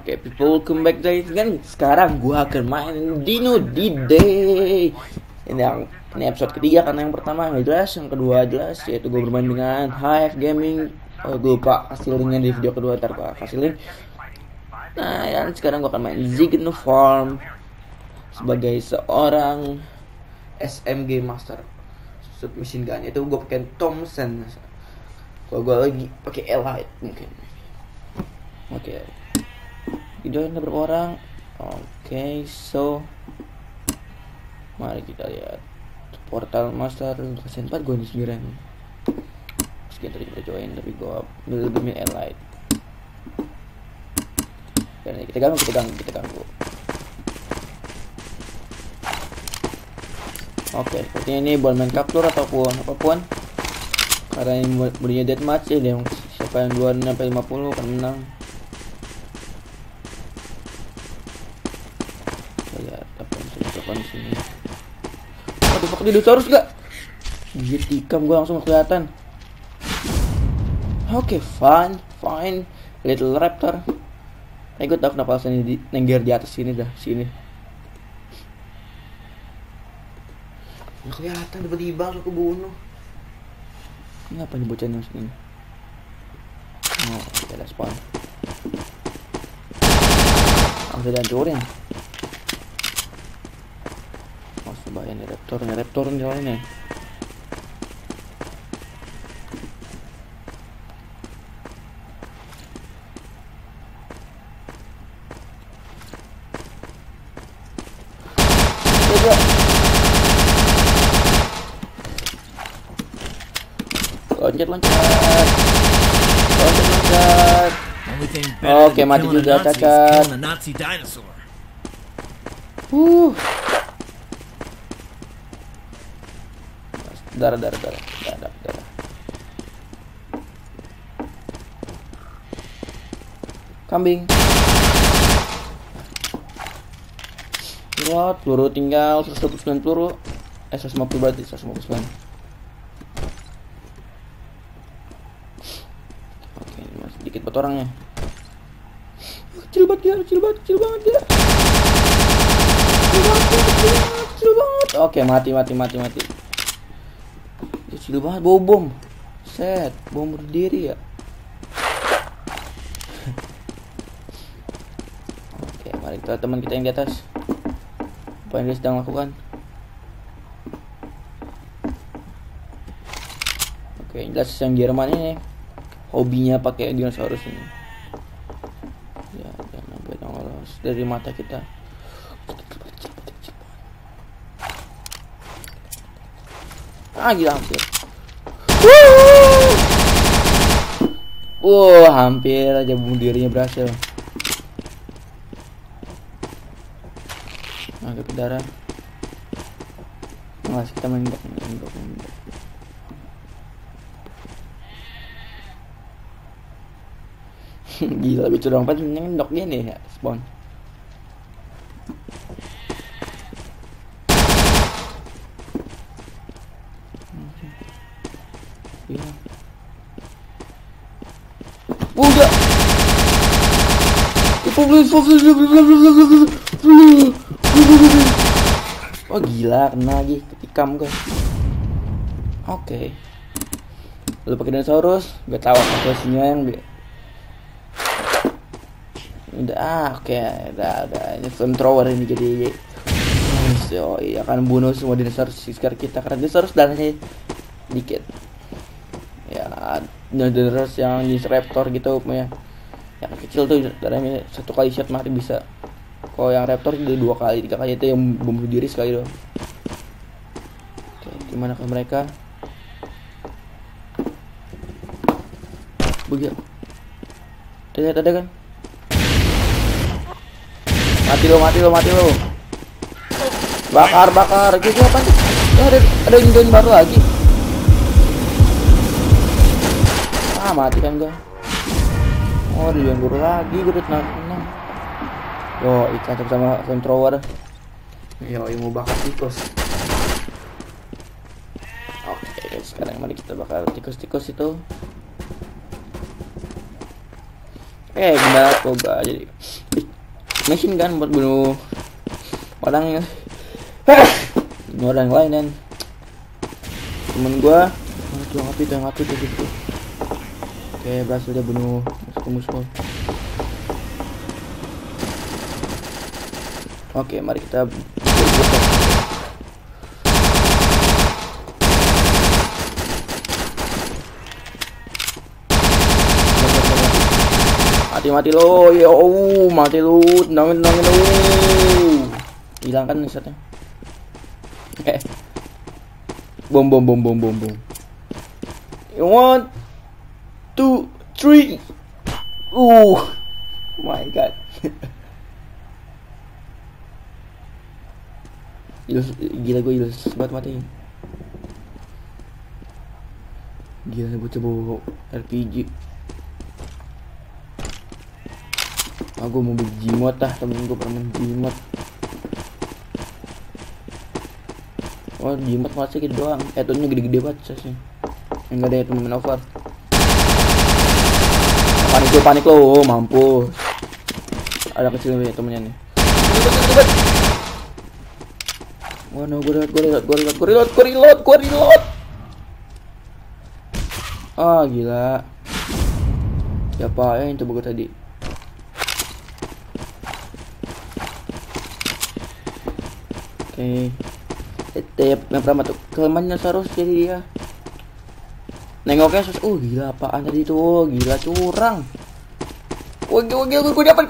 Oke, people, welcome back lagi kan. Sekarang gua akan main Dino D-Day. Ini episode ketiga karena yang pertama nggak jelas, yang kedua jelas, yaitu gua bermain dengan Hive Gaming. Gue lupa kasih linknya di video kedua, ntar gua kasih link. Nah, yang sekarang gua akan main Zignofarm sebagai seorang SMG Master Submachine Gun. Itu gua pakai Thompson. Kalau gua lagi pakai Elite mungkin. Oke. Join beberapa orang. Oke, so mari kita lihat portal master kasihan 4 gue sendirian. Sekian tadi kita join tapi gue lebih milih Elite. Dan kita ganggu. Oke, sepertinya ini buat main capture ataupun apapun. Karena ini bunyinya deathmatch ya, yang siapa yang duluan sampai 50 kan menang. Lihat apa yang sini. Aduh, pakai dinosaurus gak? Iya, tikam gue langsung kelihatan. Oke, fine. Little raptor. Gue tau kenapa alasan ini nengger di atas sini dah, sini. Nggak kelihatan tiba-tiba langsung kebunuh. Ini apa nih bocahnya sini? Oh, ada spawn. Langsung dihancurin. Bahaya nih raptor nih soalnya. Loncat. Oke, mati juga cacat. Darah. Kambing. Peluru tinggal 129 peluru. 150 berarti 159. Oke, masih sedikit buat orangnya. Kecil banget dia. Kecil banget. Oke, mati. Kecil banget, bawa bom. Set, bom berdiri ya. Oke, mari kita teman kita yang di atas. Apa yang dia sedang lakukan? Oke, jelas yang Jerman ini hobinya pakai dinosaurus ini. Ya, jangan sampai nongol dari mata kita. Gila hampir. Hampir aja bunuh dirinya berhasil. Agak ke darah. Masih kita main endok. Gila, lebih curang banget ngendok gini ya, spawn. Udah. Oh gila, kena lagi ketikam guys. Oke. Lu pakai dinosaurus, gak tahu posisinya yang udah ini flamethrower ini jadi iya akan bunuh semua dinosaurus di sekitar kita karena dinosaurus darahnya dikit. Ya, dinosaurus yang jenis raptor gitu punya. Yang kecil tuh darahnya satu kali shot mati bisa. Kalau yang raptor itu 2 kali, 3 kali, itu yang bunuh diri sekali doang. Oke, gimana ke mereka? Begitu. Lihat ada kan? Mati lo. Bakar. Gitu apa sih? Ada yang baru lagi. Mati kan gua. Ada yang baru lagi, gue udah tenang. Yo, ikan sama flamethrower. Yo, yang mau bakar tikus. Oke, sekarang mari kita bakar tikus-tikus itu. Gimana kok gak jadi machine gun buat bunuh orang yang ini orang lain dan temen gua tuh yang api gitu. Oke, berhasil dia bunuh musuh. Oke, mari kita mati lo, ya mati lu, nangin lu, hilangkan setnya. Bom. 1, 2, 3. My god. Gila gue banget mati. Gila gue coba RPG. Aku mau beli Gmod temen gue pernah main Gmod. Oh Gmod masih gitu doang. Etonnya gede-gede banget sih. Enggak ada temen over. Panik lo, mampus. Ada kecil nih temennya nih. Wah no, gue reload. Ah gila. Siapa yang coba gue tadi? Tiap yang pertama tuh kelemahannya harus jadi dia nengoknya gila apaan tadi tuh, gila curang. Gue dapat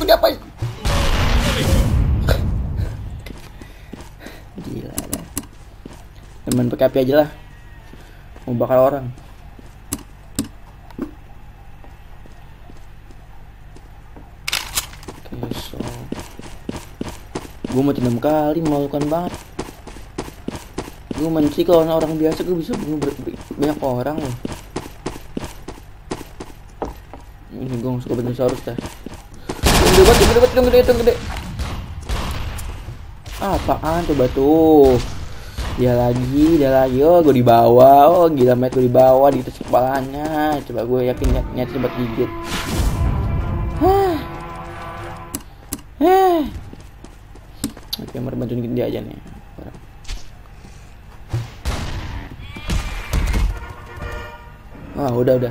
gila dah. Temen pakai api aja lah, mau bakar orang. Oke, so gue mati 6 kali, memalukan banget. Gue benci kalau orang biasa gue bisa bunuh banyak orang loh. Ini gue suka dinosaurus dah. Gede. Apaan coba tuh? Dia lagi. Oh gue di bawah. Oh gila met gue di bawah di atas kepalanya. Coba gue yakin nyat buat gigit. Oke, mari bantuin dia aja nih. Udah.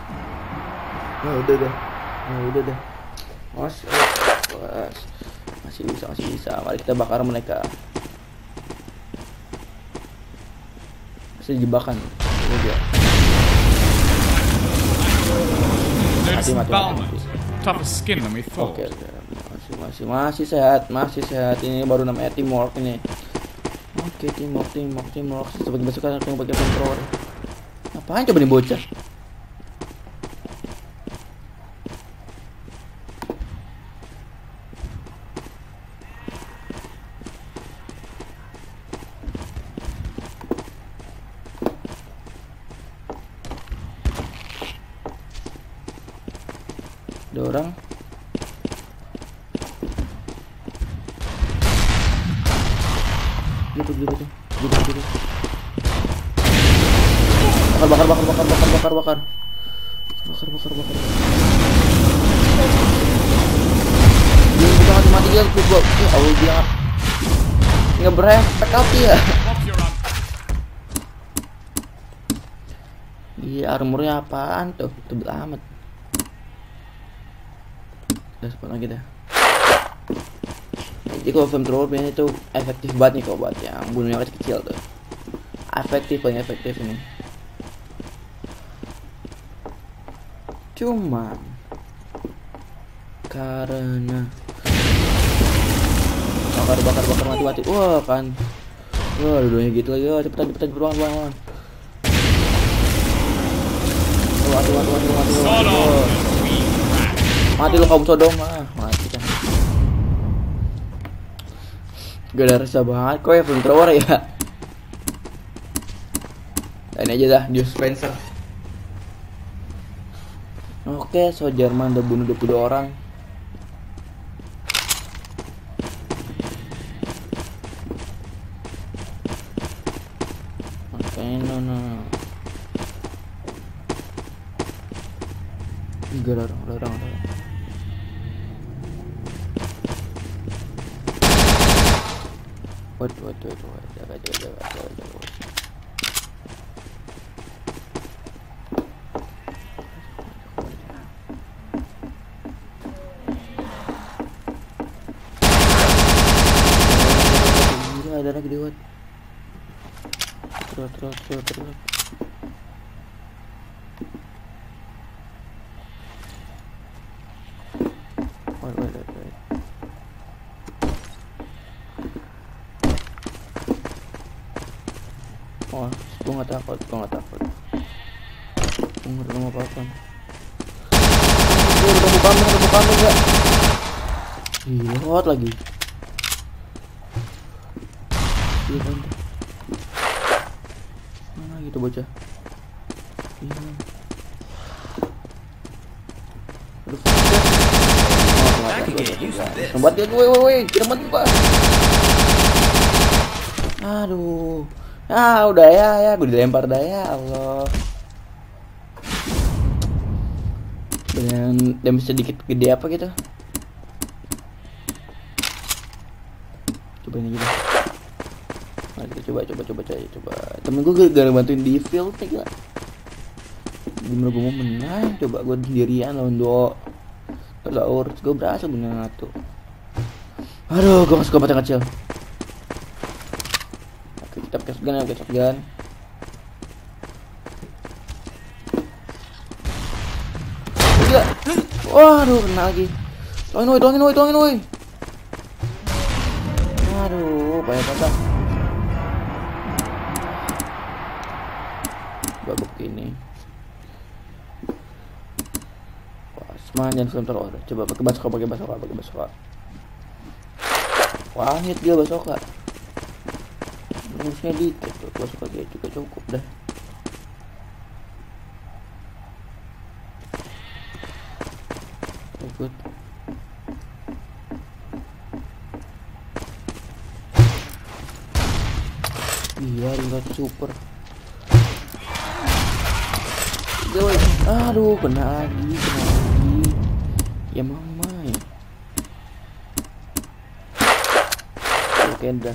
Masih bisa. Mari kita bakar mereka. Masih jebakan. Mati. Tougher skin than we thought. Oke. Masih sehat. Ini baru namanya teamwork ini. Oke, teamwork. Sebagai pasukan yang pakai controller. Apaan coba nih bocah? Ada orang. Gitu. Bakar. Dia mati dia gua. Ya Allah dia ngebrepek api ya. Iya, armornya apaan tuh? Tebel amat. Udah spawn lagi dah. Jadi kalau flamethrower itu efektif banget nih kalau buat yang bunuh yang kecil tuh. Paling efektif ini. Cuman karena bakar mati. Wah kan. Wah dua-duanya gitu lagi. Cepetan beruang. Waduh. Mati lo kaum Sodom mati kan. Gak ada rasa banget kok ya flamethrower ya. Ini aja dah, Joe Spencer. Oke, so Jerman udah bunuh 22 orang. Oke, no. Gak ada orang. Waduh, jaga. Gila, ada lagi lewat. Terus. Wait. Oh, gue nggak takut. Gue nggak mau apa-apa. Udah buka kamera enggak? Hot lagi. Iya kan? Mana gitu bocah? Iya. Tempat dia, woi, tempat gua. Aduh. Udah ya, gue dilempar dah ya Allah. Dengan damage sedikit gede apa gitu. Coba ini juga. Nah, kita coba. Temen gue gak bantuin di field nih gila. Gimana gue mau menang? Coba gue sendirian lawan duo. Laur, gue berhasil menang satu. Aduh, gue masuk ke tempat yang kecil. Oke, kita pakai shotgun. Gila. Waduh, kena lagi. Tuangin woi. Aduh, banyak patah. Babak ini. Jangan filter order. Coba pakai basoka. Wah, hit dia basoka. Harusnya dikit tuh, basoka dia juga cukup dah. Ikut. Iya, tinggal super. Aduh, kena lagi. Ya mama ya. Oke dah.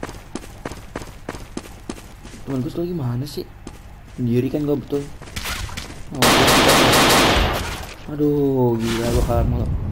Temen gue lagi mana sih? Sendiri kan gue betul. Aduh, gila gue kalah.